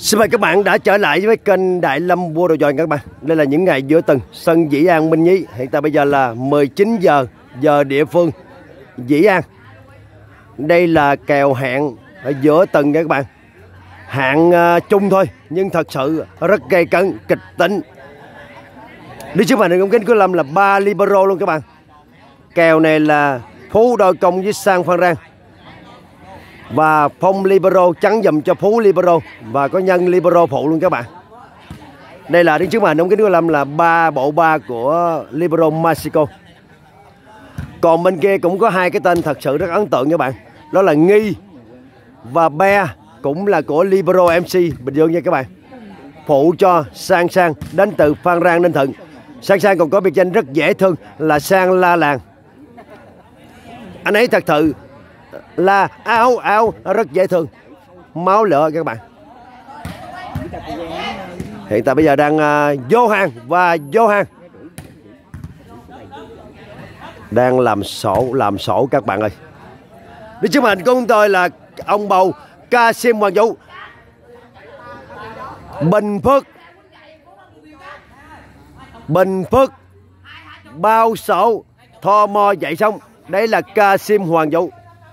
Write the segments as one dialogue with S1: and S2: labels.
S1: Xin mời các bạn đã trở lại với kênh Đại Lâm Vua Đầu Dòi các bạn. Đây là những ngày giữa tuần, sân Dĩ An Minh Nhí. Hiện tại bây giờ là 19 giờ giờ địa phương Dĩ An. Đây là kèo hẹn ở giữa tuần các bạn. Hạng chung thôi nhưng thật sự rất gay cấn, kịch tính. Đi trước màn hình ống kính của Lâm là 3 libero luôn các bạn. Kèo này là Phú đôi công với Sang Phan Rang. Và Phong libero trắng dùm cho Phú libero. Và có Nhân libero phụ luôn các bạn. Đây là đứng trước màn ống kính của Lâm là bộ ba của libero Mexico. Còn bên kia cũng có hai cái tên thật sự rất ấn tượng các bạn. Đó là Nghi và Be, cũng là của libero MC Bình Dương nha các bạn. Phụ cho Sang đến từ Phan Rang Ninh Thuận. Sang còn có biệt danh rất dễ thương là Sang La Làng. Anh ấy thật sự là áo rất dễ thương, máu lửa các bạn. Hiện tại bây giờ đang vô hàng đang làm sổ các bạn ơi. Đi trước màn hình của chúng tôi là ông bầu Kasim Hoàng Vũ. Bình Phước bao sổ Tho Mo dậy xong. Đấy là Kasim Hoàng Vũ.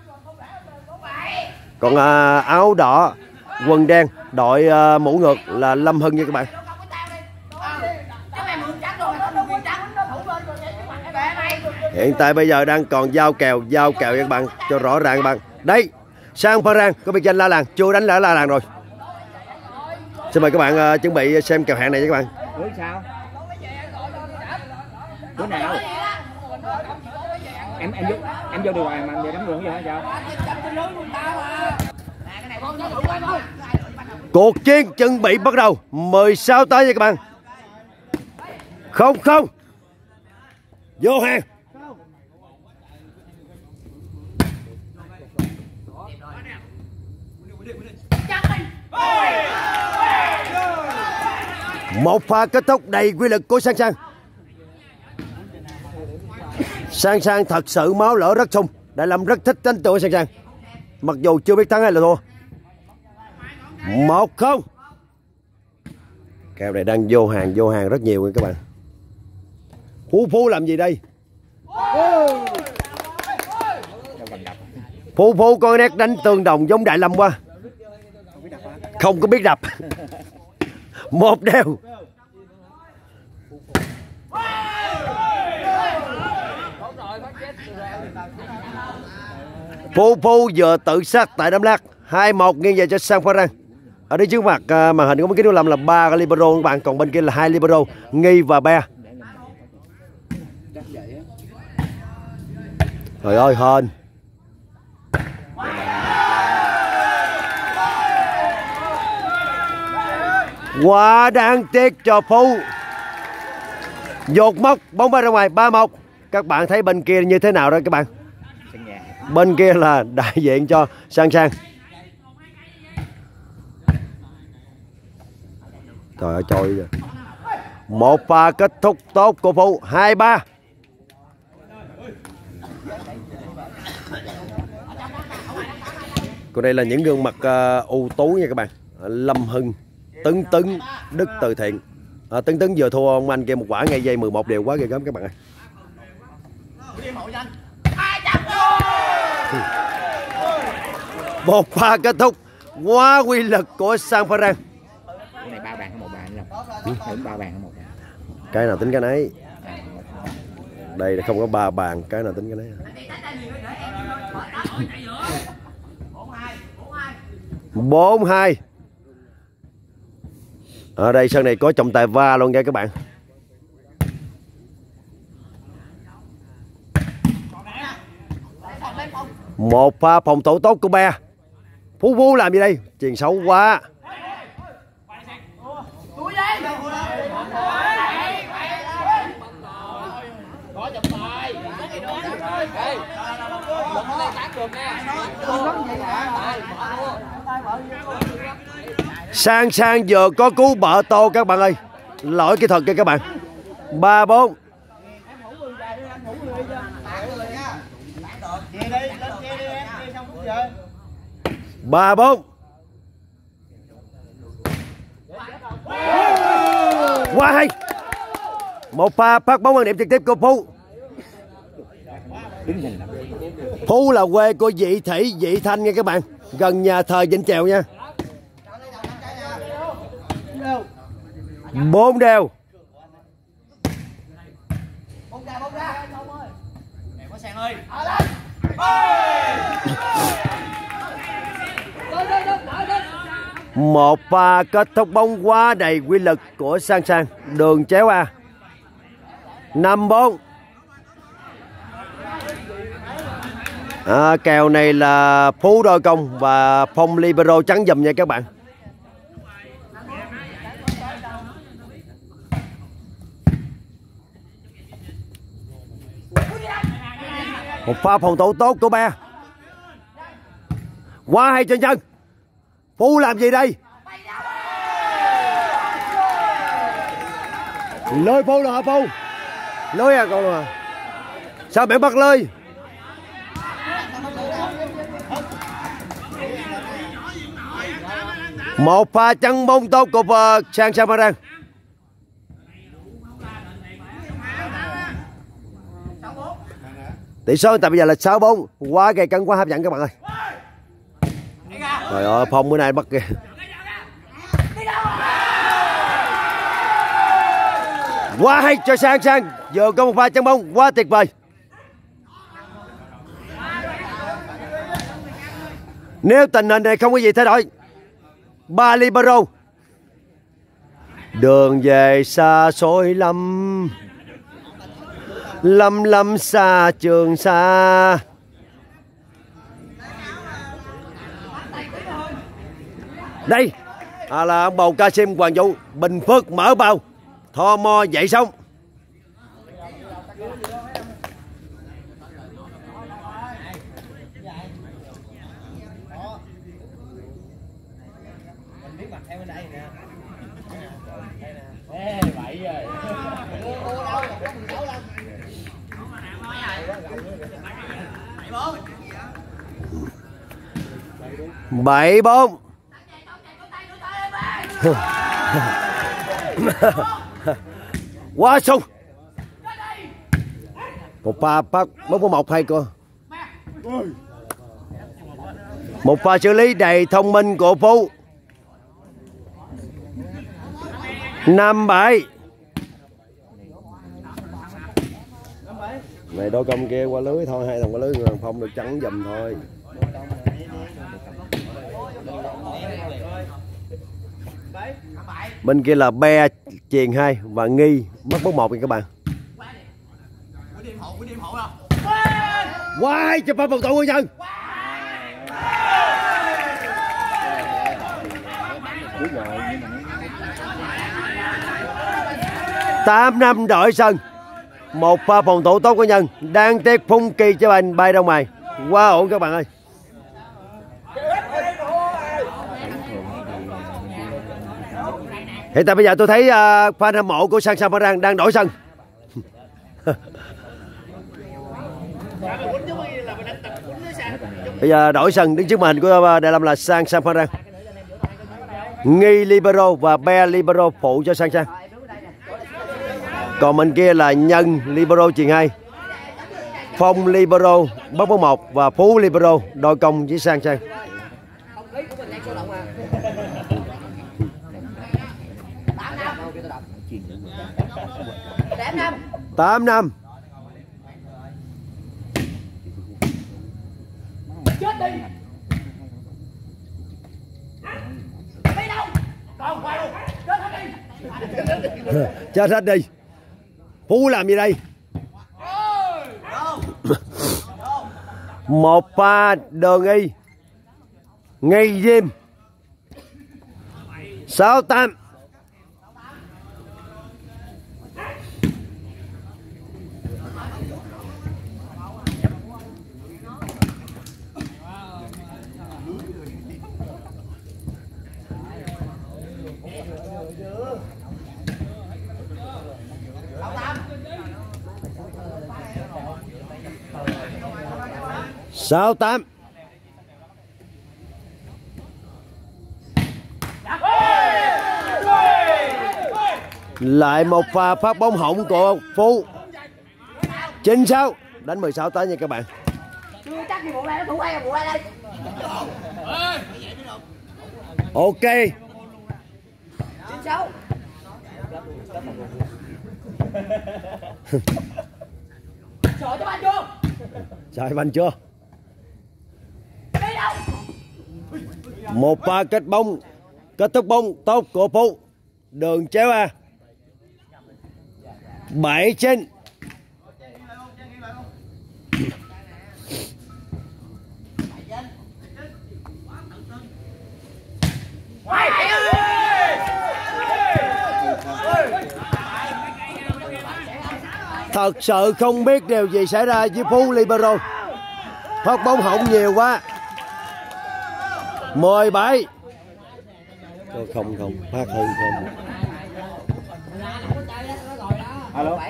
S1: Còn áo đỏ quần đen đội mũ ngược là Lâm Hưng nha các bạn. Hiện tại bây giờ đang còn giao kèo các bạn cho rõ ràng các bạn. Đấy, Sang Phan Rang có biệt danh La Làng, chưa đánh La Làng rồi. Xin mời các bạn chuẩn bị xem kèo hẹn này nha các bạn.
S2: Ủa sao? Bữa nào? Em vô điều hòa mà về đánh vườn vậy hả sao?
S1: Cuộc chiến chuẩn bị bắt đầu 16 tới nha các bạn. Không vô hàng. Một pha kết thúc đầy quy lực của Sang thật sự máu lửa rất sung. Đại Lâm rất thích đánh tựa Sang. Mặc dù chưa biết thắng hay là thua. 1-0. Kèo này đang vô hàng rất nhiều các bạn. Phú làm gì đây? Phú có nét đánh tương đồng giống Đại Lâm quá. Không có biết đập. Một đều. Phú vừa tự sát tại Đắk Lắk. 2-1 nghiêng về cho Sang Phan Rang. Ở đây trước mặt màn hình có cái Lâm là 3 cái libero các bạn, còn bên kia là 2 libero Nghi và Be. Trời ơi hên. Quá đáng tiếc cho Phú. Dột móc bóng bay ra ngoài 3-1. Các bạn thấy bên kia như thế nào đó các bạn? Bên kia là đại diện cho Sang. Trời ơi trời ơi. Một pha kết thúc tốt của Phú. 2-3. Còn đây là những gương mặt ưu tú nha các bạn. Lâm Hưng, Tấn, Đức Từ Thiện. Tấn vừa thua ông anh kia một quả ngay giây 11 đều, quá ghê gớm các bạn ơi. Một pha kết thúc quá quy lực của Sang Phan Rang.
S2: Cái này 3 bàn hay 1 bàn không? Đúng 3 bàn hay 1 bàn.
S1: Cái nào tính cái nấy. Đây là không có 3 bàn, cái nào tính cái nấy. 4-2. Ở đây sân này có trọng tài va luôn nha các bạn. Một pha phòng thủ tốt của Be. Phú làm gì đây? Chuyền xấu quá. Sang vừa có cú bợ tô các bạn ơi. Lỗi kỹ thuật kìa các bạn. 3-4. 3-4. Quá hay. Một pha phát bóng quan điểm trực tiếp của Phú. Phú là quê của Vị Thủy, Vị Thanh nha các bạn, gần nhà thờ Vĩnh Trèo nha. 4 đều. Một pha kết thúc bóng quá đầy quy lực của Sang Sang, đường chéo A. 5-4. Kèo này là Phú đôi công và Phong libero trắng giùm nha các bạn. Một pha phòng thủ tốt của Be. Quá hay trên chân. Phú làm gì đây? Lôi Phú rồi hả Phú? Lôi à con à? Sao mẹ bắt lơi? Một pha chân bóng tốt của Sang Samaran. Tỷ số hiện tại bây giờ là 6-4. Quá gay cấn, quá hấp dẫn các bạn ơi. Trời ơi, Phong bữa nay bắt kìa. Quá hay cho Sang Sang. Vừa có một pha chân bóng quá tuyệt vời. Nếu tình hình này không có gì thay đổi, 3 libero. Đường về xa xôi lắm, lắm lắm xa Trường Sa. Đây là ông bầu Kasim Hoàng Vũ. Bình Phước mở bao, Tho Mo dậy sóng. Bảy bốn. Quá sung. Một pha phát bóng của một hay cô. Một pha xử lý đầy thông minh của Phú. 5-7. Này đôi công kia qua lưới thôi, hai thằng qua lưới, thằng Phong được trắng giùm thôi. Bên kia là Be chuyền 2 và Nghi mất bóng 1 nha các bạn. Quay cho pha phòng thủ của nhân. 8-5 đổi sân. Một pha phòng thủ tốt của nhân. Đang tiếc phung kỳ cho anh bay ra ngoài. Quá ổn các bạn ơi. Hiện tại bây giờ tôi thấy fan hâm mộ của Sang Samaran đang đổi sân. Bây giờ đổi sân, đứng trước màn hình của Đại Lâm là Sang Samaran. Nghi libero và Be libero phụ cho Sang Sang. Còn bên kia là Nhân libero chuyền 2, Phong libero bóng bóng 1 và Phú libero đôi công với Sang Sang. Tám năm. Chết hết đi. Phú làm gì đây? Một pha đường y ngay diêm. 6-8. Sáu tám. Lại một pha phát bóng hỏng của Phú. 9-6. Đánh 16 tới nha các bạn. Ok. Chạy banh chưa? Một pha kết thúc bóng tốt của Phú. Đường chéo A. 7-9. Thật sự không biết điều gì xảy ra với Phú Libero. Phát bóng hỏng nhiều quá. 17. Không phát hơn không.
S2: Alo.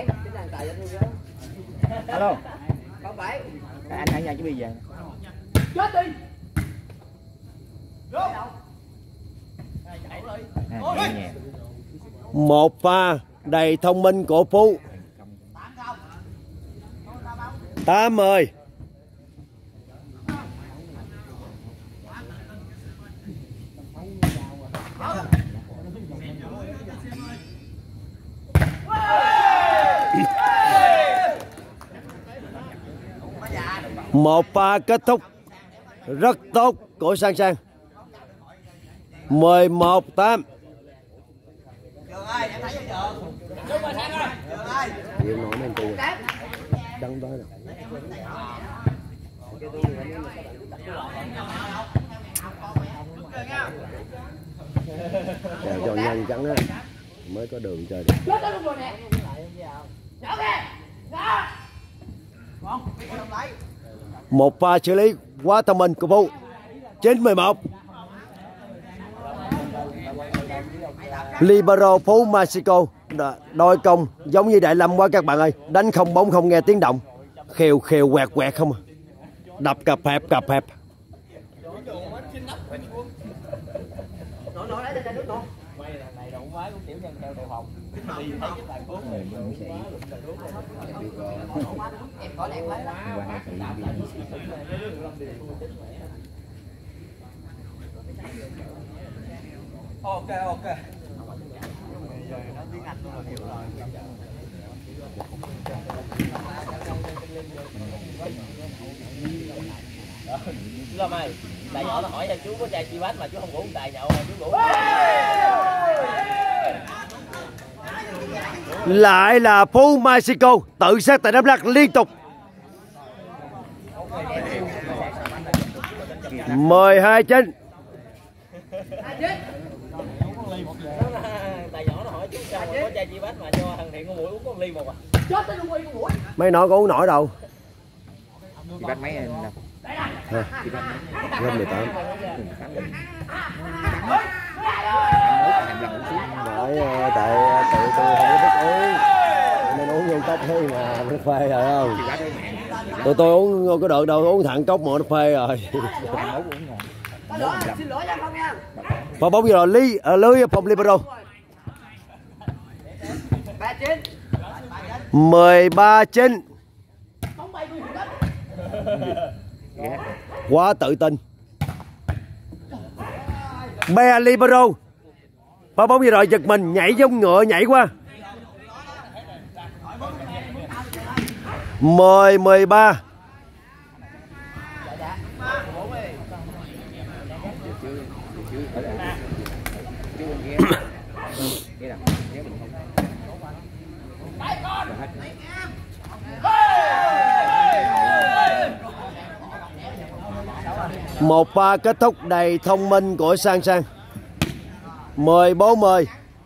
S2: Alo. Anh hãy ra chứ bây giờ. Chết đi.
S1: Một pha đầy thông minh của Phú. 8-10. Một pha kết thúc rất tốt của Sang Sang. 11-8. Chờ cho nhanh chắn á mới có đường chơi được. Một pha xử lý quá thông minh của Phú. 9-11. Libero Phú Mexico đôi công giống như Đại Lâm quá các bạn ơi. Đánh không bóng không nghe tiếng động. Khều quẹt không à. Đập cặp hẹp.
S3: Ok. Lâm ơi, Tài nhỏ nó hỏi cho chú có chai chi bát mà chú không ngủ Tài nhậu mà chú ngủ.
S1: Lại là Phú Mexico tự sát tại đám lắc liên tục. 12-9.
S3: Tài nhỏ nó hỏi chú sao mà có chai chi bát mà cho thằng Thiện con Mũi uống con ly một à.
S1: Mấy nói có uống nổi đâu.
S2: Chị bắt mấy em đâu?
S1: Gấp 18. Nói tại tự tôi không có thích uống nên uống vô cốc thôi mà nó phê rồi không? Tôi uống có được đâu, uống thẳng cốc mà nó phê rồi. Pha bóng gì rồi lưới phòng Libero. 13-9. Quá tự tin. Be Libero. Pha bóng gì rồi giật mình nhảy giống ngựa nhảy qua. 10-13. Một pha kết thúc đầy thông minh của Sang Sang. 14-10.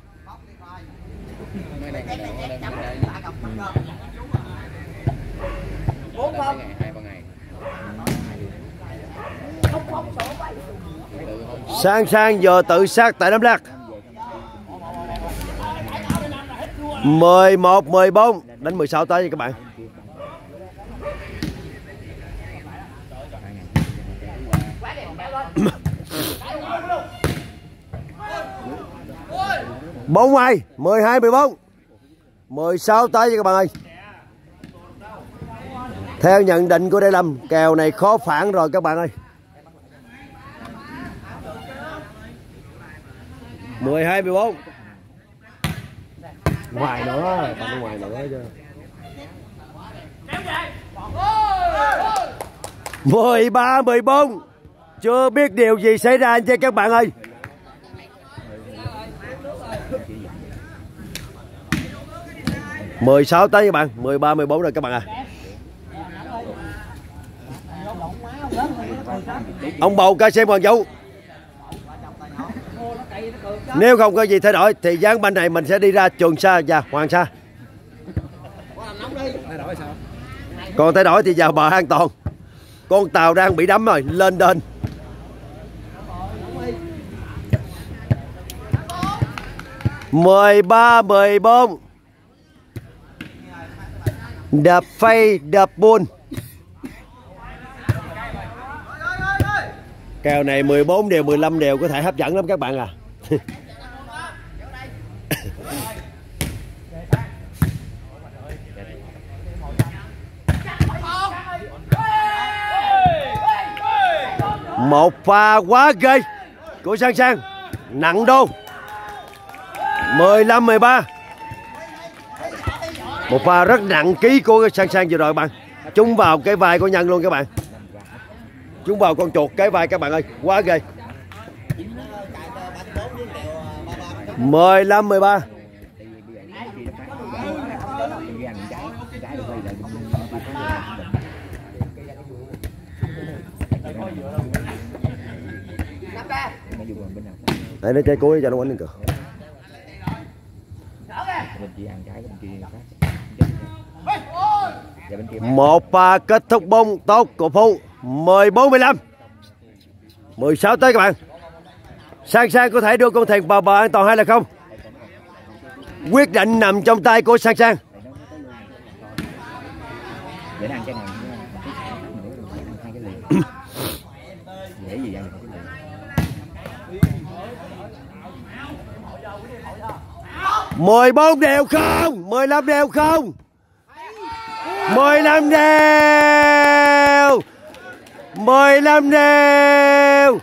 S1: Sang Sang vừa tự sát tại đám lắc. 11-14. Đánh 16 tới nha các bạn. Bóng ai 12 14 16 tới cho các bạn ơi. Theo nhận định của Đại Lâm, kèo này khó phản rồi các bạn ơi. 12 14. Ngoài nữa, còn ngoài nữa chứ. 13 14. Chưa biết điều gì xảy ra anh chị các bạn ơi. Mười 16 tới các bạn, 13 14 rồi các bạn à. Ông bầu ca xem Hoàng Vũ. Nếu không có gì thay đổi thì ván banh này mình sẽ đi ra Trường Sa và Hoàng Sa. Còn thay đổi thì vào bờ an toàn. Con tàu đang bị đắm rồi, lên đên. Mười 13 14. Đập phay, đập buôn. Kèo này 14 đều 15 đều có thể hấp dẫn lắm các bạn à. Một pha quá ghê của Sang Sang, nặng đô. 15 13. Một pha rất nặng ký của Sang Sang vừa rồi bạn. Trúng vào cái vai của Nhân luôn các bạn. Trúng vào con chuột cái vai các bạn ơi, quá ghê. 15 13. Đây nó chơi cuối cho nó quánh lên cửa. Một pha kết thúc bóng tốt của Phu. 14 15. 16 tới các bạn. Sang Sang có thể đưa con thuyền vào bờ an toàn hay là không? Quyết định nằm trong tay của Sang Sang. Mười 14 đều không, 15 đều không, 15 đều, 15 đều.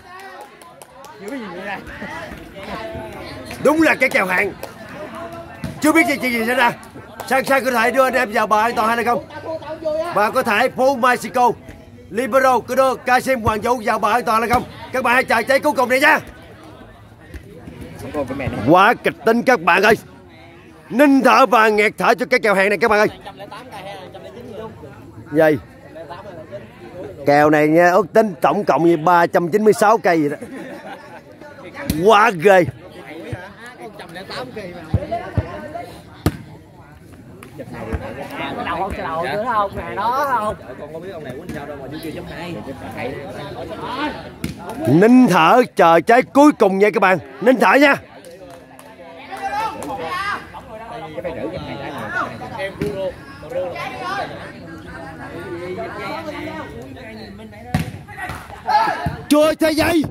S1: Đúng là cái kèo hạng. Chưa biết chuyện gì xảy ra. Sang Sang có thể đưa anh em vào bờ an toàn hay là không? Và có thể Phu Mexico, Libero có đưa Kasim Hoàng Vũ vào bờ an toàn hay không? Các bạn hãy chờ cháy cuối cùng này nha. Quá kịch tính các bạn ơi. Ninh thở và nghẹt thở cho cái kèo hẹn này các bạn ơi. Gì? Kèo này nha, ước tính tổng cộng như 396 cây vậy đó. Quá ghê. Ninh thở chờ trái cuối cùng nha các bạn. Ninh thở nha. Chơi thế gì?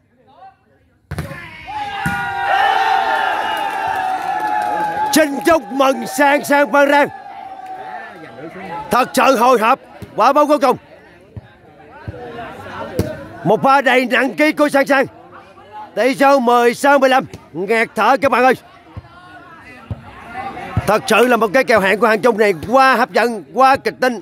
S1: Xin chúc mừng Sang Sang Phan Rang. Thật sự hồi hộp. Quả bóng cuối cùng. Một pha đầy nặng ký của Sang Sang. Tỷ số 16-15. Nghẹt thở các bạn ơi. Thật sự là một cái kèo hẹn của hàng chung này quá hấp dẫn, quá kịch tính.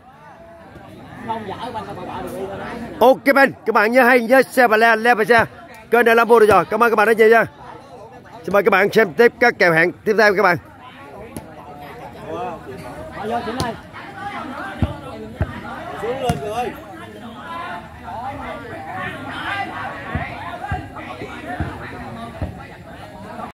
S1: Ok bên, các bạn nhớ hay nhớ share và like và share kênh Đại Lâm rồi. Cảm ơn các bạn đã chơi nha. Xin mời các bạn xem tiếp các kèo hẹn tiếp theo các bạn.
S3: Xuống lên rồi.